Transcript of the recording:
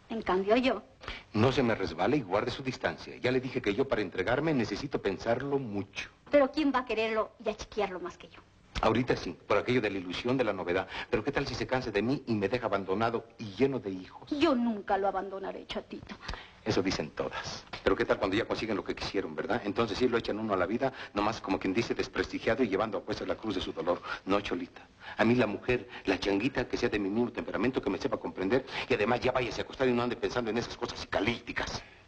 En cambio yo... No se me resbale y guarde su distancia. Ya le dije que yo para entregarme necesito pensarlo mucho. Pero ¿quién va a quererlo y a chiquearlo más que yo? Ahorita sí, por aquello de la ilusión de la novedad. Pero ¿qué tal si se cansa de mí y me deja abandonado y lleno de hijos? Yo nunca lo abandonaré, chatito. Eso dicen todas. Pero ¿qué tal cuando ya consiguen lo que quisieron, verdad? Entonces sí lo echan uno a la vida, nomás como quien dice desprestigiado y llevando a cuestas la cruz de su dolor. No, Cholita. A mí la mujer, la changuita que sea de mi mismo temperamento, que me sepa comprender y además ya váyase a acostar y no ande pensando en esas cosas psicalípticas.